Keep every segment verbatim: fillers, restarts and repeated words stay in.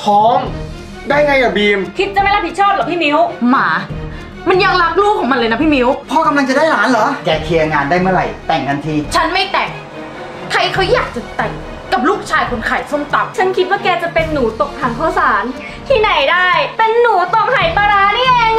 ท้องได้ไงอะบีมคิดจะไม่รับผิดชอบหรอพี่มิ้วหมามันยังรักลูกของมันเลยนะพี่มิ้วพ่อกำลังจะได้หลานเหรอแกเคลียร์งานได้เมื่อไหร่แต่งทันทีฉันไม่แต่งใครเขาอยากจะแต่งกับลูกชายคนขายส้มตำฉันคิดว่าแกจะเป็นหนูตกถังข้าวสารที่ไหนได้เป็นหนูตกไหปลาร้านี่เอง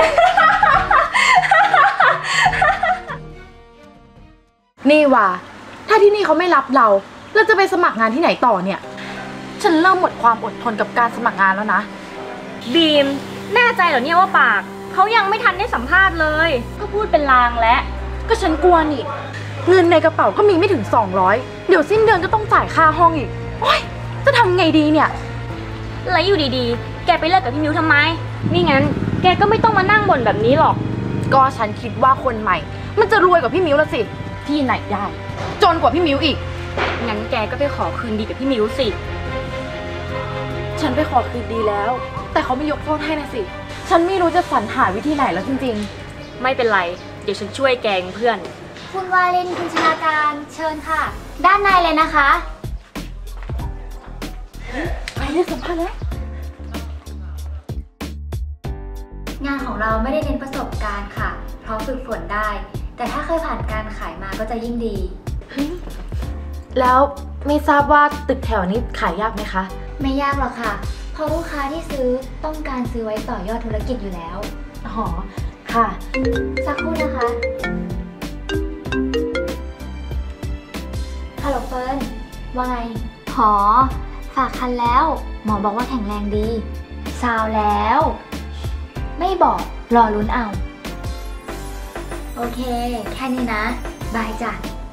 นี่ว่าถ้าที่นี่เขาไม่รับเราเราจะไปสมัครงานที่ไหนต่อเนี่ยฉันเริ่มหมดความอดทนกับการสมัครงานแล้วนะบีมแน่ใจเหรอเนี่ยว่าปากเขายังไม่ทันได้สัมภาษณ์เลยก็พูดเป็นลางแล้วก็ฉันกลัวนี่เงินในกระเป๋าก็มีไม่ถึงสองร้อยเดี๋ยวสิ้นเดือนก็ต้องจ่ายค่าห้องอีกโอ๊ยจะทำไงดีเนี่ยแล้วอยู่ดีๆแกไปเลิกกับพี่มิ้วทำไมนี่งั้นแกก็ไม่ต้องมานั่งบ่นแบบนี้หรอกก็ฉันคิดว่าคนใหม่มันจะรวยกว่าพี่มิ้วละสิที่ไหนได้จนกว่าพี่มิ้วอีกงั้นแกก็ไปขอคืนดีกับพี่มิ้วสิฉันไปขอคืนดีแล้วแต่เขาไม่ยกโทษให้นะสิฉันไม่รู้จะสรรหาวิธีไหนแล้วจริงๆไม่เป็นไรเดี๋ยวฉันช่วยแกงเพื่อนคุณวาเลนคุณชนาการเชิญค่ะด้านในเลยนะคะไปเลยสัมภาษณ์แล้วงานของเราไม่ได้เน้นประสบการณ์ค่ะเพราะฝึกฝนได้แต่ถ้าเคยผ่านการขายมาก็จะยิ่งดีแล้วไม่ทราบว่าตึกแถวนี้ขายยากไหมคะไม่ยากหรอกค่ะเพราะลูกค้าที่ซื้อต้องการซื้อไว้ต่อยอดธุรกิจอยู่แล้วอ๋อค่ะสักครู่นะคะฮัลโหลเฟิร์นว่าไงหอฝากคันแล้วหมอบอกว่าแข็งแรงดีซาวแล้วไม่บอกรอลุ้นเอาโอเคแค่นี้นะบายจ้ะ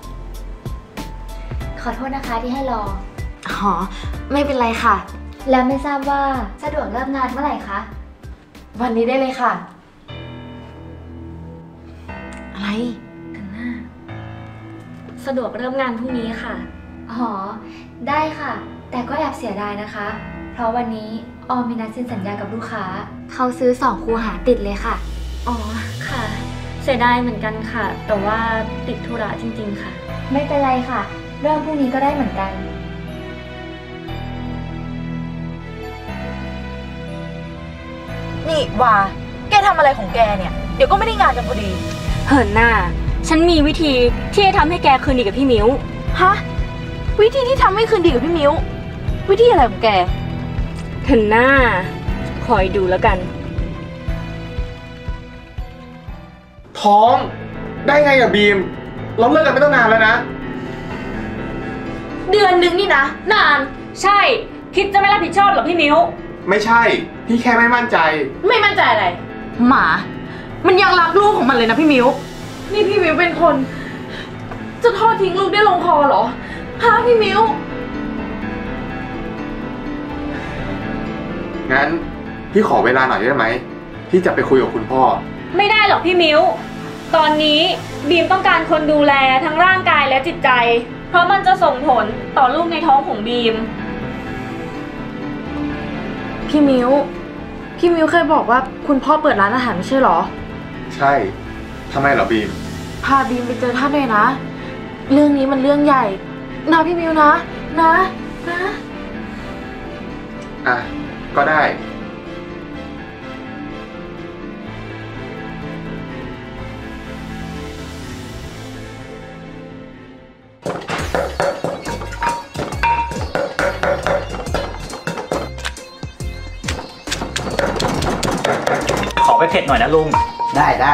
ขอโทษนะคะที่ให้รออ๋อไม่เป็นไรค่ะแล้วไม่ทราบว่าสะดวกเริ่มงานเมื่อไหร่คะวันนี้ได้เลยค่ะอะไรกันหน้าสะดวกเริ่มงานพรุ่งนี้ค่ะอ๋อได้ค่ะแต่ก็แอบเสียดายนะคะเพราะวันนี้ออมมีนัดเซ็นสัญญากับลูกค้าเขาซื้อสองคูหาติดเลยค่ะอ๋อค่ะเสียดายเหมือนกันค่ะแต่ว่าติดธุระจริงๆค่ะไม่เป็นไรค่ะเริ่มพรุ่งนี้ก็ได้เหมือนกันนี่ว่าแกทำอะไรของแกเนี่ยเดี๋ยวก็ไม่ได้งานกันพอดีเหินหน้าฉันมีวิธีที่จะทำให้แกคืนดีกับพี่มิ้วฮะวิธีที่ทำให้คืนดีกับพี่มิ้ววิธีอะไรของแกเหินหน้าคอยดูแล้วกันท้องได้ไงอะบีมเราเลิกกันไม่ต้องนานแล้วนะเดือนนึงนี่นะนานใช่คิดจะไม่รับผิดชอบหรอพี่มิ้วไม่ใช่พี่แค่ไม่มั่นใจไม่มั่นใจอะไรหมามันยังรักลูกของมันเลยนะพี่มิ้วนี่พี่มิ้วเป็นคนจะทอดทิ้งลูกได้ลงคอเหรอฮะพี่มิ้วงั้นพี่ขอเวลาหน่อยได้ไหมพี่จะไปคุยกับคุณพ่อไม่ได้หรอกพี่มิ้วตอนนี้บีมต้องการคนดูแลทั้งร่างกายและจิตใจเพราะมันจะส่งผลต่อลูกในท้องของบีมพี่มิ้วพี่มิ้วเคยบอกว่าคุณพ่อเปิดร้านอาหารไม่ใช่หรอใช่ทำไมเหรอบีมพาบีมไปเจอท่านเลยนะเรื่องนี้มันเรื่องใหญ่นะพี่มิ้วนะนะนะอ่ะก็ได้ขอไปเผ็ดหน่อยนะลุงได้ได้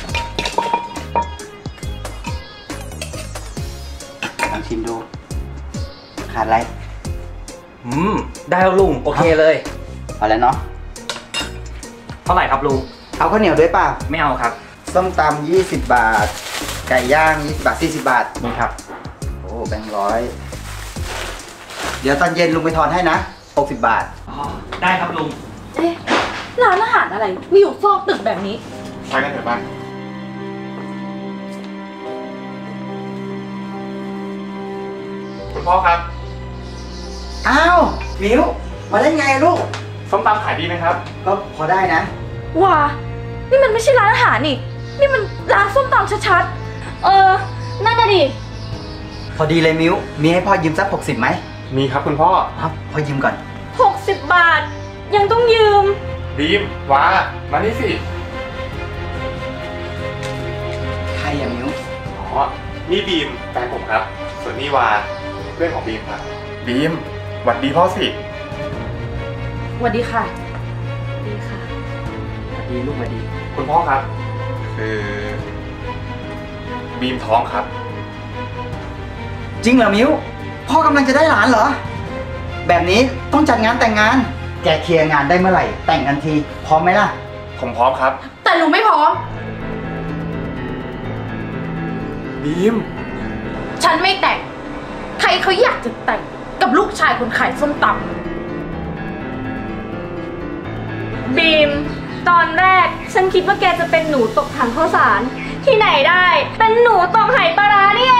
ลองชิมดูขาดอะไรอืมได้แล้วลุงโอเคเลยเอาแล้วเนาะเท่าไหร่ครับลุงเอาข้าวเหนียวด้วยเปล่าไม่เอาครับส้มตำยี่สิบบาทไก่ย่างยี่สิบบาทสี่สิบบาทนี่ครับโอ้แบงค์ร้อยเดี๋ยวตอนเย็นลุงไปทอนให้นะหกสิบบาทอ๋อได้ครับลุงเอ๊ะร้านอาหารอะไรมีอยู่ซอกตึกแบบนี้ไปกันเถอะบ้านคุณพ่อครับอ้าวมิวมาได้ไงลูกส้มตำขายดีไหมครับก็พอได้นะว้านี่มันไม่ใช่ร้านอาหารนี่นี่มันร้านส้มตำชัดๆเออนั่นน่ะดิพอดีเลยมิวมีให้พ่อยืมสักหกสิบไหมมีครับคุณพ่อครับพ่อยืมก่อนหกสิบบาทยังต้องยืมบีมว้ามานี่สิใครอย่างมิ้วอ๋อ นี่บีมแฟนผมครับ ส่วนนี่วาเพื่อนของบีมครับ บีมหวัดดีพ่อสิสวัสดีค่ะดีค่ะสวัสดีลูกสวัสดีคุณพ่อครับ คือบีมท้องครับจริงเหรอมิ้ว พ่อกำลังจะได้หลานเหรอ แบบนี้ต้องจัดงานแต่งงาน แกเคลียร์งานได้เมื่อไหร่ แต่งกันที พร้อมไหมล่ะผมพร้อมครับแต่หนูไม่พร้อมบีมฉันไม่แต่ง ใครเขาอยากจะแต่งกับลูกชายคนขายส้มตำบีม ตอนแรกฉันคิดว่าแกจะเป็นหนูตกถังข้าวสาร ที่ไหนได้ เป็นหนูตกไหปลาร้านี่เอง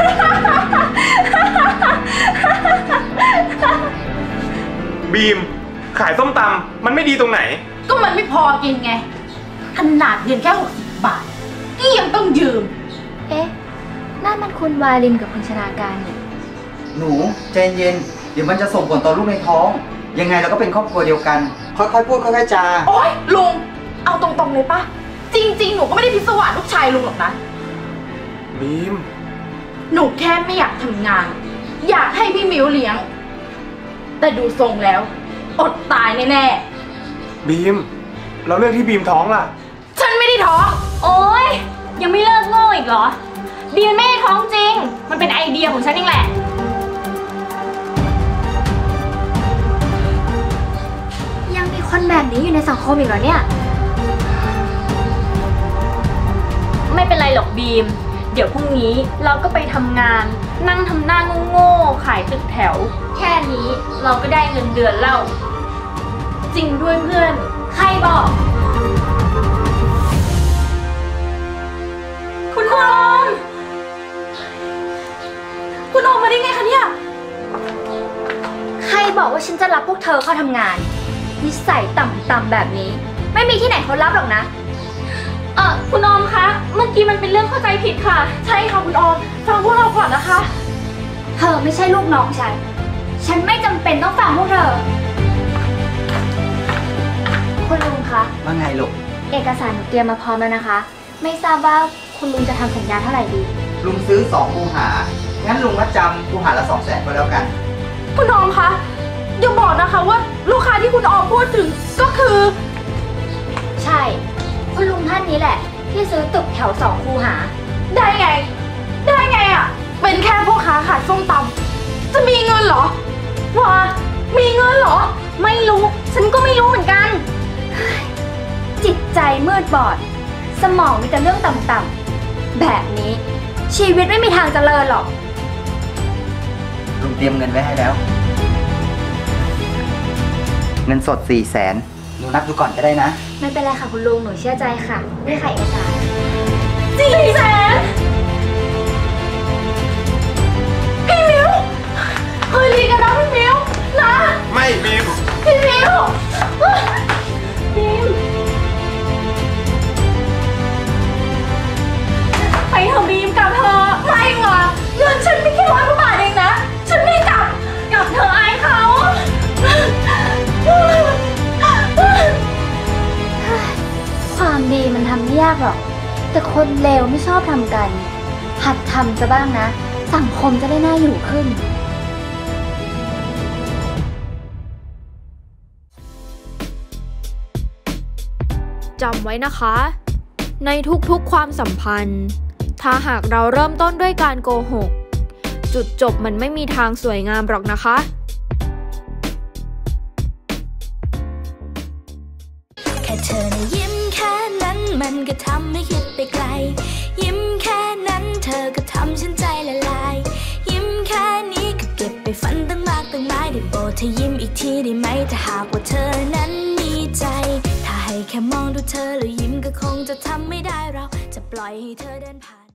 บีม ขายส้มตำมันไม่ดีตรงไหนก็มันไม่พอกินไง ขนาดเงินแค่หกสิบบาทนี่ยังต้องยืมเอ๊ะนั่นมันคุณวาลินกับคุณชนาการนี่หนูใจเย็น เดี๋ยวมันจะส่งผลต่อลูกในท้อง ยังไงเราก็เป็นครอบครัวเดียวกัน ค่อยๆพูดค่อยๆจาโอ๊ยลุง เอาตรงๆเลยปะจริงๆ หนูก็ไม่ได้พิศวาสลูกชายลุงหรอกนะบีมหนูแค่ไม่อยากทำงาน อยากให้พี่มิวเลี้ยง แต่ดูทรงแล้ว อดตายแน่บีม เราเรื่องที่บีมท้องล่ะๆ ฉันไม่ได้ท้องโอ๊ย ยังไม่เลิกโง่อีกเหรอ บีมไม่ได้ท้องจริง มันเป็นไอเดียของฉันเองแหละยังมีคนแบบนี้อยู่ในสังคมอีกเหรอเนี่ยไม่เป็นไรหรอกบีม เดี๋ยวพรุ่งนี้เราก็ไปทำงาน นั่งทำหน้าโง่ๆขายตึกแถว แค่นี้เราก็ได้เงินเดือนแล้วจริงด้วยเพื่อนใครบอก คุณออมคุณออกมาได้ไงคะเนี่ยใครบอกว่าฉันจะรับพวกเธอเข้าทำงาน นิสัยต่ำๆแบบนี้ ไม่มีที่ไหนเขารับหรอกนะเออคุณออมคะ เมื่อกี้มันเป็นเรื่องเข้าใจผิดค่ะใช่ค่ะคุณออม ฟังพวกเราก่อนนะคะเธอไม่ใช่ลูกน้องฉัน ฉันไม่จำเป็นต้องฟังพวกเธอ คุณลุงคะว่าไงลูกเอกสารหนูเตรียมมาพร้อมแล้วนะคะ ไม่ทราบว่าคุณลุงจะทำสัญญาเท่าไหร่ดีลุงซื้อสองคูหา งั้นลุงมัดจำคูหาละสองแสนก็แล้วกันคุณออมคะอย่าบอกนะคะว่าลูกค้าที่คุณออมพูดถึงก็คือใช่ คุณลุงท่านนี้แหละ ที่ซื้อตึกแถวสองคูหาได้ไง ได้ไงอะ เป็นแค่พ่อค้าขายส้มตำจะมีเงินเหรอว้ามีเงินเหรอไม่รู้ ฉันก็ไม่รู้เหมือนกันจิตใจมืดบอด สมองมีแต่เรื่องต่ำๆแบบนี้ ชีวิตไม่มีทางเจริญหรอกลุงเตรียมเงินไว้ให้แล้ว เงินสดสี่แสนหนูนับดูก่อนก็ได้นะไม่เป็นไรค่ะคุณลุง หนูเชื่อใจค่ะ นี่ค่ะเอกสารสี่แสนพี่มิวเฮ้ยดีกันนะพี่มิวนะไม่บีมพี่มิวพิมไปเถอะบีมกลับเถอะไม่ว่ะเงินฉันไม่แค่ร้อยกว่าบาทเองนะ ฉันไม่กลับกลับเถอะอายเขาความดีมันทำไม่ยากหรอก แต่คนเลวไม่ชอบทำกัน หัดทำจะบ้างนะ สังคมจะได้น่าอยู่ขึ้นจำไว้นะคะ ในทุกๆความสัมพันธ์ ถ้าหากเราเริ่มต้นด้วยการโกหก จุดจบมันไม่มีทางสวยงามหรอกนะคะแค่เธอนะยิ้มแค่นั้นมันก็ทำให้คิดไปไกล ยิ้มแค่นั้นเธอก็ทำฉันใจละลาย ยิ้มแค่นี้ก็เก็บไปฝันตั้งมากตั้งหลายได้โปรดเธอยิ้มอีกทีได้ไหมถ้าหากว่าเธอนั้นมีใจ ถ้าให้แค่มองดูเธอแล้วยิ้มก็คงจะทำไม่ได้เราจะปล่อยให้เธอเดินผ่าน